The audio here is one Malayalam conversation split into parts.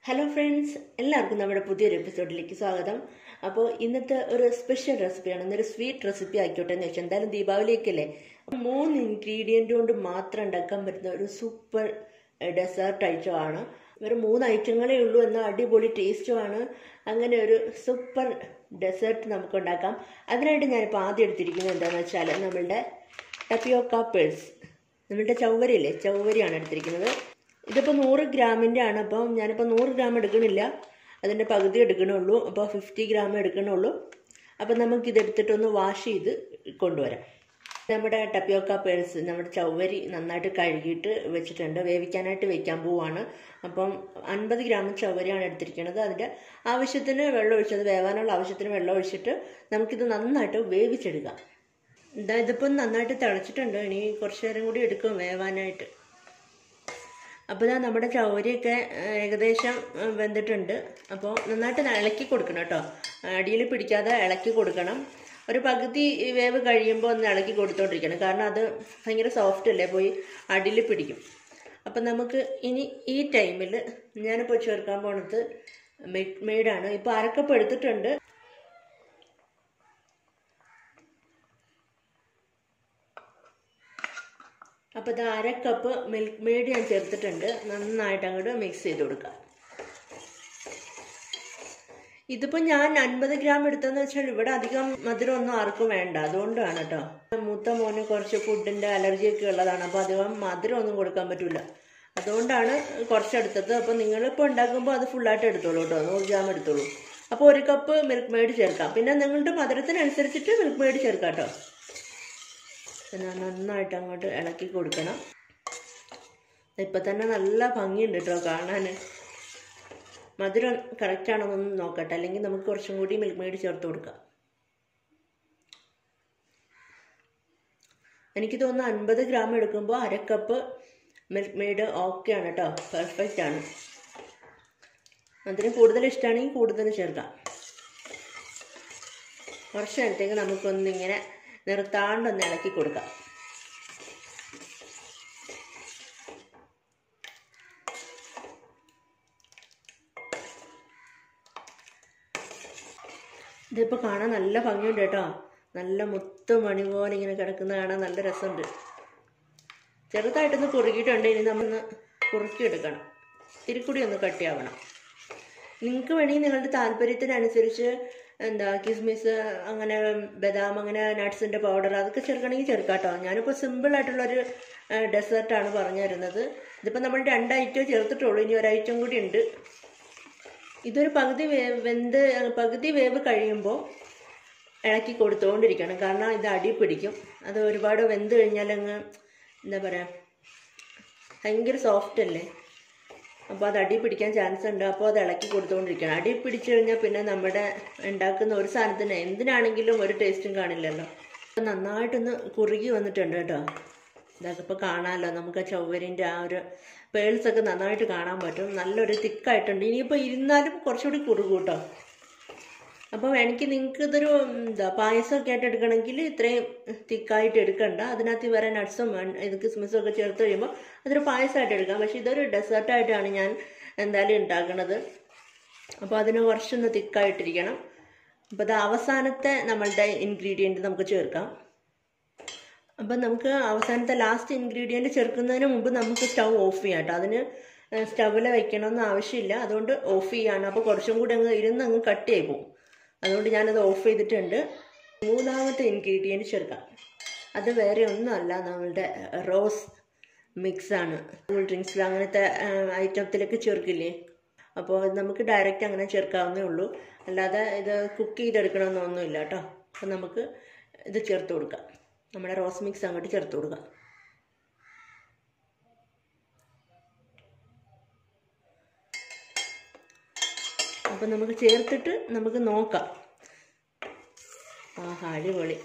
ഹലോ ഫ്രണ്ട്സ്, എല്ലാവർക്കും നമ്മുടെ പുതിയൊരു എപ്പിസോഡിലേക്ക് സ്വാഗതം. അപ്പോൾ ഇന്നത്തെ ഒരു സ്പെഷ്യൽ റെസിപ്പിയാണ്. ഇന്നൊരു സ്വീറ്റ് റെസിപ്പി ആയിക്കോട്ടെ എന്ന് വെച്ചാൽ എന്തായാലും ദീപാവലിയൊക്കെയല്ലേ. 3 ഇൻഗ്രീഡിയൻ്റ് കൊണ്ട് മാത്രം ഉണ്ടാക്കാൻ പറ്റുന്ന ഒരു സൂപ്പർ ഡെസേർട്ട് ഐറ്റമാണ്. ഒരു 3 ഐറ്റങ്ങളേ ഉള്ളൂ, എന്നാൽ അടിപൊളി ടേസ്റ്റുമാണ്. അങ്ങനെ ഒരു സൂപ്പർ ഡെസേർട്ട് നമുക്ക് ഉണ്ടാക്കാം. അതിനായിട്ട് ഞാനിപ്പോൾ ആദ്യം എടുത്തിരിക്കുന്നത് എന്താണെന്ന് വെച്ചാൽ നമ്മളുടെ ടപ്പിയോക്ക പേഴ്സ്, നമ്മളുടെ ചൗവരിയില്ലേ, ചൗവരിയാണ് എടുത്തിരിക്കുന്നത്. ഇതിപ്പോൾ 100 ഗ്രാമിൻ്റെ ആണ്. അപ്പം ഞാനിപ്പോൾ 100 ഗ്രാം എടുക്കണില്ല, അതിൻ്റെ പകുതി എടുക്കണുള്ളൂ. അപ്പോൾ 50 ഗ്രാം എടുക്കണുള്ളൂ. അപ്പം നമുക്കിതെടുത്തിട്ടൊന്ന് വാഷ് ചെയ്ത് കൊണ്ടുവരാം. നമ്മുടെ ടപ്പിയോക്ക പേഴ്സ്, നമ്മുടെ ചൗവരി നന്നായിട്ട് കഴുകിയിട്ട് വെച്ചിട്ടുണ്ട്. വേവിക്കാനായിട്ട് വെക്കാൻ പോവാണ്. അപ്പം 50 ഗ്രാം ചൗവരിയാണ് എടുത്തിരിക്കുന്നത്. അതിൻ്റെ ആവശ്യത്തിന് വെള്ളം ഒഴിച്ചത്, വേവാനുള്ള ആവശ്യത്തിന് വെള്ളം ഒഴിച്ചിട്ട് നമുക്കിത് നന്നായിട്ട് വേവിച്ചെടുക്കാം. ഇതിപ്പം നന്നായിട്ട് തിളച്ചിട്ടുണ്ട്. ഇനി കുറച്ച് നേരം കൂടി എടുക്കും വേവാനായിട്ട്. അപ്പോൾ ഇതാ നമ്മുടെ ചൗവരിയൊക്കെ ഏകദേശം വെന്തിട്ടുണ്ട്. അപ്പോൾ നന്നായിട്ട് ഇളക്കി കൊടുക്കണം കേട്ടോ, അടിയിൽ പിടിക്കാതെ ഇളക്കി കൊടുക്കണം. ഒരു പകുതി വേവ് കഴിയുമ്പോൾ ഒന്ന് ഇളക്കി കൊടുത്തോണ്ടിരിക്കണം, കാരണം അത് ഭയങ്കര സോഫ്റ്റ് അല്ലേ, പോയി അടിയിൽ പിടിക്കും. അപ്പം നമുക്ക് ഇനി ഈ ടൈമിൽ ഞാനിപ്പോൾ ചേർക്കാൻ പോണത് മിൽക്ക് മെയ്ഡാണ്. ഇപ്പോൾ അരക്കപ്പ് എടുത്തിട്ടുണ്ട്. അപ്പോൾ ഇത് 1/2 കപ്പ് മിൽക്ക് മെയ്ഡ് ഞാൻ ചേർത്തിട്ടുണ്ട്. നന്നായിട്ട് അങ്ങോട്ട് മിക്സ് ചെയ്ത് കൊടുക്കാം. ഇതിപ്പോൾ ഞാൻ 50 ഗ്രാം എടുത്തതെന്ന് വെച്ചാൽ ഇവിടെ അധികം മധുരമൊന്നും ആർക്കും വേണ്ട, അതുകൊണ്ടാണ് കേട്ടോ. മൂത്ത മോന് കുറച്ച് ഫുഡിൻ്റെ അലർജിയൊക്കെ ഉള്ളതാണ്, അപ്പോൾ അധികം മധുരമൊന്നും കൊടുക്കാൻ പറ്റില്ല, അതുകൊണ്ടാണ് കുറച്ചെടുത്തത്. അപ്പോൾ നിങ്ങളിപ്പോൾ ഉണ്ടാക്കുമ്പോൾ അത് ഫുള്ളായിട്ട് എടുത്തോളൂ കേട്ടോ, 100 ഗ്രാം എടുത്തോളൂ. അപ്പോൾ 1 കപ്പ് മിൽക്ക് മെയ്ഡ് ചേർക്കാം. പിന്നെ നിങ്ങളുടെ മധുരത്തിനനുസരിച്ചിട്ട് മിൽക്ക് മെയ്ഡ് ചേർക്കാം കേട്ടോ. പിന്നെ നന്നായിട്ട് അങ്ങോട്ട് ഇളക്കി കൊടുക്കണം. ഇപ്പം തന്നെ നല്ല ഭംഗിയുണ്ട് കേട്ടോ കാണാൻ. മധുരം കറക്റ്റാണെന്നൊന്ന് നോക്കട്ടെ, അല്ലെങ്കിൽ നമുക്ക് കുറച്ചും കൂടി മിൽക്ക് മെയ്ഡ് ചേർത്ത് കൊടുക്കാം. എനിക്ക് തോന്നുന്നു 50 ഗ്രാം എടുക്കുമ്പോൾ 1/2 കപ്പ് മിൽക്ക് മെയ്ഡ് ഓക്കെ ആണ് കേട്ടോ, പെർഫെക്റ്റ് ആണ്. അതിന് കൂടുതൽ ഇഷ്ടമാണെങ്കിൽ കൂടുതൽ ചേർക്കാം. കുറച്ച് നേരത്തേക്ക് നമുക്കൊന്നിങ്ങനെ നിർത്താണ്ടൊന്ന് ഇളക്കി കൊടുക്കാം. ഇതിപ്പോൾ കാണാൻ നല്ല ഭംഗിയുണ്ട് കേട്ടോ, നല്ല മുത്ത് മണി പോലെ ഇങ്ങനെ കിടക്കുന്ന കാണാൻ നല്ല രസമുണ്ട്. ചെറുതായിട്ടൊന്ന് കുറുകിയിട്ടുണ്ട്, ഇനി നമ്മളൊന്ന് കുറുക്കിയെടുക്കണം. തിരിക്കൂടി ഒന്ന് കട്ടിയാവണം. നിങ്ങൾക്ക് വേണമെങ്കിൽ നിങ്ങളുടെ താല്പര്യത്തിനനുസരിച്ച് കിസ്മിസ്, അങ്ങനെ ബദാം, അങ്ങനെ നട്ട്സിൻ്റെ പൗഡർ അതൊക്കെ ചേർക്കണമെങ്കിൽ ചേർക്കാം കേട്ടോ. ഞാനിപ്പോൾ സിമ്പിളായിട്ടുള്ളൊരു ഡെസേർട്ടാണ് പറഞ്ഞു തരുന്നത്. ഇതിപ്പോൾ നമ്മൾ 2 ഐറ്റം ചേർത്തിട്ടുള്ളൂ, ഇനി 1 ഐറ്റം കൂടി ഉണ്ട്. ഇതൊരു പകുതി വേവ് കഴിയുമ്പോൾ ഇളക്കി കൊടുത്തുകൊണ്ടിരിക്കണം, കാരണം ഇത് അടി പിടിക്കും. അത് ഒരുപാട് വെന്ത് കഴിഞ്ഞാൽ അങ്ങ് എന്താ പറയുക, ഭയങ്കര സോഫ്റ്റ് അല്ലേ, അപ്പോൾ അത് അടി പിടിക്കാൻ ചാൻസ് ഉണ്ട്. അപ്പോൾ അത് ഇളക്കി കൊടുത്തുകൊണ്ടിരിക്കണം. അടി പിടിച്ചു കഴിഞ്ഞാൽ പിന്നെ നമ്മുടെ ഉണ്ടാക്കുന്ന ഒരു സാധനത്തിന് എന്തിനാണെങ്കിലും ഒരു ടേസ്റ്റും കാണില്ലല്ലോ. അപ്പോൾ നന്നായിട്ടൊന്ന് കുറുകി വന്നിട്ടുണ്ട് കേട്ടോ. ഇതൊക്കെ ഇപ്പോൾ കാണാമല്ലോ, നമുക്ക് ആ ചൗവരിൻ്റെ ആ ഒരു പേൾസൊക്കെ നന്നായിട്ട് കാണാൻ പറ്റും. നല്ലൊരു തിക്കായിട്ടുണ്ട്. ഇനിയിപ്പോൾ ഇരുന്നാലും കുറച്ചുകൂടി കുറുകും കേട്ടോ. അപ്പോൾ വേണമെങ്കിൽ നിങ്ങൾക്ക് ഇതൊരു പായസമൊക്കെ ആയിട്ട് എടുക്കണമെങ്കിൽ ഇത്രയും തിക്കായിട്ട് എടുക്കണ്ട. അതിനകത്ത് വേറെ നട്ട്സും ഇത് കിസ്മിസും ഒക്കെ ചേർത്ത് കഴിയുമ്പോൾ അതൊരു പായസമായിട്ട് എടുക്കാം. പക്ഷേ ഇതൊരു ഡെസേർട്ടായിട്ടാണ് ഞാൻ എന്തായാലും ഉണ്ടാക്കുന്നത്. അപ്പോൾ അതിന് കുറച്ചൊന്ന് തിക്കായിട്ടിരിക്കണം. അപ്പോൾ അത് അവസാനത്തെ നമ്മളുടെ ഇൻഗ്രീഡിയൻറ്റ് നമുക്ക് ചേർക്കാം. അപ്പം നമുക്ക് അവസാനത്തെ ലാസ്റ്റ് ഇൻഗ്രീഡിയൻറ്റ് ചേർക്കുന്നതിന് മുമ്പ് നമുക്ക് സ്റ്റൗ ഓഫ് ചെയ്യാം കേട്ടോ. അതിന് സ്റ്റൗവിൽ വെക്കണമെന്ന് ആവശ്യമില്ല, അതുകൊണ്ട് ഓഫ് ചെയ്യാണ്. അപ്പോൾ കുറച്ചും കൂടി ഇരുന്ന് അങ്ങ് കട്ടിയായി പോകും. അതുകൊണ്ട് ഞാനത് ഓഫ് ചെയ്തിട്ടുണ്ട്. 3ാമത്തെ ഇൻഗ്രീഡിയൻറ്റ് ചേർക്കാം. അത് വേറെ ഒന്നുമല്ല, നമ്മളുടെ റോസ് മിക്സാണ്. കൂൾ ഡ്രിങ്ക്സിൽ അങ്ങനത്തെ ഐറ്റത്തിലൊക്കെ ചേർക്കില്ലേ, അപ്പോൾ നമുക്ക് ഡയറക്റ്റ് അങ്ങനെ ചേർക്കാവുന്നേ ഉള്ളൂ, അല്ലാതെ ഇത് കുക്ക് ചെയ്തെടുക്കണമെന്നൊന്നുമില്ല കേട്ടോ. അപ്പോൾ നമുക്ക് ഇത് ചേർത്ത് കൊടുക്കാം. നമ്മുടെ റോസ് മിക്സ് അങ്ങോട്ട് ചേർത്ത് കൊടുക്കാം. അപ്പം നമുക്ക് ചേർത്തിട്ട് നമുക്ക് നോക്കാം. ആഹാ, അടിപൊളി.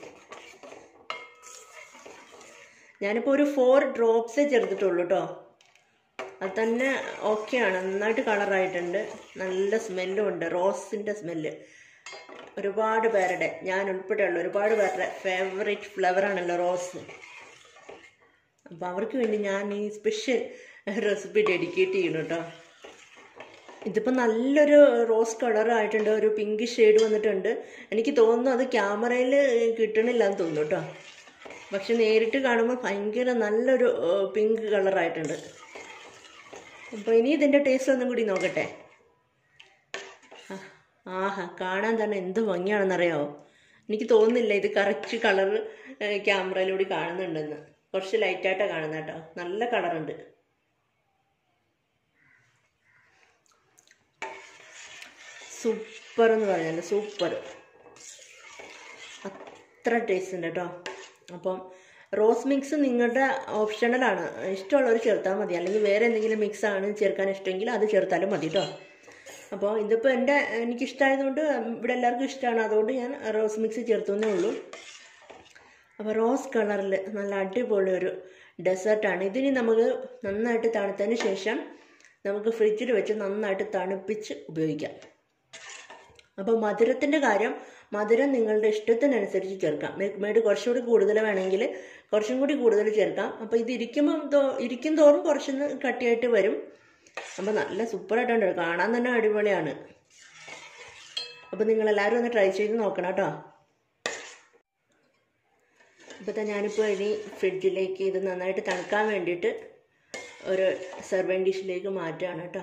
ഞാനിപ്പോൾ ഒരു 4 ഡ്രോപ്സേ ചേർത്തിട്ടുള്ളൂ കേട്ടോ. അത് തന്നെ ഓക്കെയാണ്, നന്നായിട്ട് കളറായിട്ടുണ്ട്, നല്ല സ്മെല്ലും ഉണ്ട്, റോസിൻ്റെ സ്മെല്ല്. ഒരുപാട് പേരുടെ, ഞാൻ ഉൾപ്പെടെയുള്ള ഒരുപാട് പേരുടെ ഫേവറേറ്റ് ഫ്ലേവറാണല്ലോ റോസ്. അപ്പോൾ അവർക്ക് വേണ്ടി ഞാൻ ഈ സ്പെഷ്യൽ റെസിപ്പി ഡെഡിക്കേറ്റ് ചെയ്യണം കേട്ടോ. ഇതിപ്പോൾ നല്ലൊരു റോസ് കളർ ആയിട്ടുണ്ട്, ഒരു പിങ്ക് ഷെയ്ഡ് വന്നിട്ടുണ്ട്. എനിക്ക് തോന്നുന്നു അത് ക്യാമറയിൽ കിട്ടണില്ല എന്ന് തോന്നുന്നു കേട്ടോ. പക്ഷെ നേരിട്ട് കാണുമ്പോൾ ഭയങ്കര നല്ലൊരു പിങ്ക് കളറായിട്ടുണ്ട്. അപ്പോൾ ഇനി ഇതിൻ്റെ ടേസ്റ്റ് ഒന്നും കൂടി നോക്കട്ടെ. ആഹാ, കാണാൻ തന്നെ എന്ത് ഭംഗിയാണെന്നറിയാമോ. എനിക്ക് തോന്നുന്നില്ല ഇത് കറക്റ്റ് കളർ ക്യാമറയിലൂടെ കാണുന്നുണ്ടെന്ന്. കുറച്ച് ലൈറ്റായിട്ടാണ് കാണുന്നത് കേട്ടോ. നല്ല കളറുണ്ട്. സൂപ്പർ എന്ന് പറഞ്ഞാൽ സൂപ്പർ, അത്ര ടേസ്റ്റ് ഉണ്ട് കേട്ടോ. അപ്പം റോസ് മിക്സ് നിങ്ങളുടെ ഓപ്ഷണലാണ്, ഇഷ്ടമുള്ളവർ ചേർത്താൽ മതി. അല്ലെങ്കിൽ വേറെ എന്തെങ്കിലും മിക്സ് ആണ് ചേർക്കാൻ ഇഷ്ടമെങ്കിൽ അത് ചേർത്താലും മതി കേട്ടോ. അപ്പോൾ ഇതിപ്പോൾ എനിക്കിഷ്ടമായതുകൊണ്ട് ഇവിടെ എല്ലാവർക്കും ഇഷ്ടമാണ്, അതുകൊണ്ട് ഞാൻ റോസ് മിക്സ് ചേർത്തുന്നേ ഉള്ളൂ. അപ്പോൾ റോസ് കളറിൽ നല്ല അടിപൊളി ഒരു ഡെസേർട്ടാണ്. ഇതിന് നമുക്ക് നന്നായിട്ട് തണുത്തതിന് ശേഷം നമുക്ക് ഫ്രിഡ്ജിൽ വെച്ച് നന്നായിട്ട് തണുപ്പിച്ച് ഉപയോഗിക്കാം. അപ്പോൾ മധുരത്തിൻ്റെ കാര്യം, മധുരം നിങ്ങളുടെ ഇഷ്ടത്തിനനുസരിച്ച് ചേർക്കാം. മിൽക്ക് മെയ്ഡ് കുറച്ചുകൂടി കൂടുതൽ വേണമെങ്കിൽ കുറച്ചും കൂടി കൂടുതൽ ചേർക്കാം. അപ്പോൾ ഇത് ഇരിക്കും തോറും കുറച്ചൊന്ന് കട്ടിയായിട്ട് വരും. അപ്പോൾ നല്ല സൂപ്പറായിട്ടുണ്ട്, കാണാൻ തന്നെ അടിപൊളിയാണ്. അപ്പോൾ നിങ്ങളെല്ലാവരും ഒന്ന് ട്രൈ ചെയ്ത് നോക്കണം കേട്ടോ. ഇപ്പോൾ ഞാനിപ്പോൾ ഇനി ഫ്രിഡ്ജിലേക്ക് ഇത് നന്നായിട്ട് തണുക്കാൻ വേണ്ടിയിട്ട് ഒരു സെർവിങ് ഡിഷിലേക്ക് മാറ്റുകയാണ് കേട്ടോ.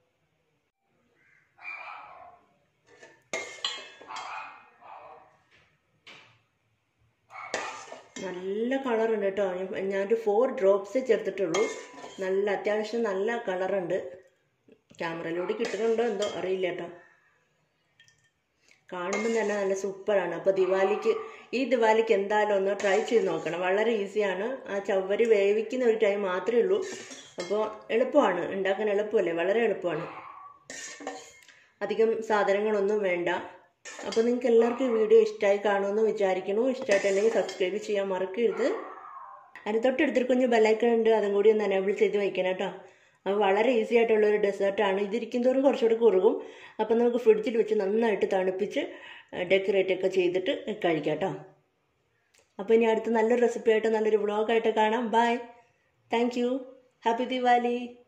നല്ല കളറുണ്ട് കേട്ടോ. ഞാനൊരു 4 ഡ്രോപ്സ് ചേർത്തിട്ടുള്ളൂ. നല്ല അത്യാവശ്യം നല്ല കളറുണ്ട്. ക്യാമറയിലൂടെ കിട്ടുന്നുണ്ടോ എന്തോ അറിയില്ല കേട്ടോ. കാണുമ്പം തന്നെ നല്ല സൂപ്പറാണ്. അപ്പോൾ ഈ ദിവാലിക്ക് എന്തായാലും ഒന്ന് ട്രൈ ചെയ്ത് നോക്കണം. വളരെ ഈസിയാണ്. ആ ചവ്വരി വേവിക്കുന്ന ഒരു ടൈം മാത്രമേ ഉള്ളൂ. അപ്പോൾ എളുപ്പമാണ്, ഉണ്ടാക്കാൻ എളുപ്പമല്ലേ, വളരെ എളുപ്പമാണ്. അധികം സാധനങ്ങളൊന്നും വേണ്ട. അപ്പോൾ നിങ്ങൾക്ക് എല്ലാവർക്കും ഈ വീഡിയോ ഇഷ്ടമായി കാണുമെന്ന് വിചാരിക്കുന്നു. ഇഷ്ടമായിട്ടുണ്ടെങ്കിൽ സബ്സ്ക്രൈബ് ചെയ്യാൻ മറക്കരുത്. അതിന് തൊട്ടടുത്തൊരു കുഞ്ഞ് ബെല്ലൈക്കൺ ഉണ്ട്, അതും കൂടി ഒന്ന് എനേബിൾ ചെയ്ത് വയ്ക്കണം കേട്ടോ. അപ്പോൾ വളരെ ഈസി ആയിട്ടുള്ളൊരു ഡെസേർട്ടാണ്. ഇതിരിക്കും തോറും കുറച്ചുകൂടി കുറുകും. അപ്പോൾ നമുക്ക് ഫ്രിഡ്ജിൽ വെച്ച് നന്നായിട്ട് തണുപ്പിച്ച് ഡെക്കറേറ്റൊക്കെ ചെയ്തിട്ട് കഴിക്കാം കേട്ടോ. അപ്പോൾ ഇനി അടുത്ത നല്ലൊരു റെസിപ്പി ആയിട്ട് നല്ലൊരു വ്ളോഗായിട്ട് കാണാം. Bye, thank you, happy Diwali.